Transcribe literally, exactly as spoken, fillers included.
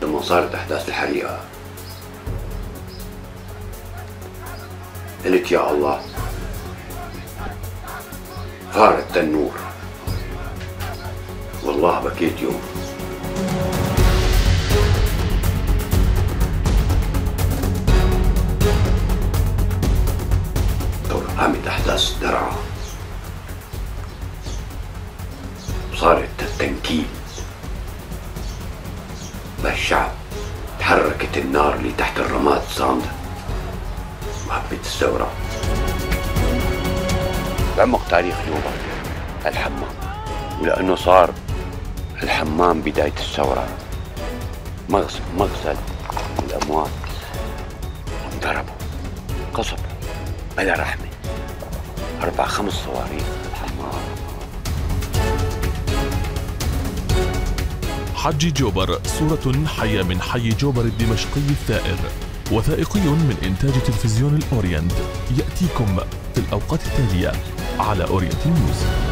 لما صارت أحداث الحريقة قلت يا الله فار التنور. والله بكيت يوم. قامت أحداث درعا وصارت التنكيل بالشعب. تحركت النار اللي تحت الرماد صامدة وهبت الثورة. بعمق تاريخ جوبر الحمام، ولأنه صار الحمام بداية الثورة مغسل مغسل الأموات. انضربوا قصبوا بلا رحمة، أربع خمس صواريخ الحمام. حجي جوبر صورة حية من حي جوبر الدمشقي الثائر، وثائقي من إنتاج تلفزيون الأورينت، يأتيكم في الأوقات التالية على أورينت نيوز.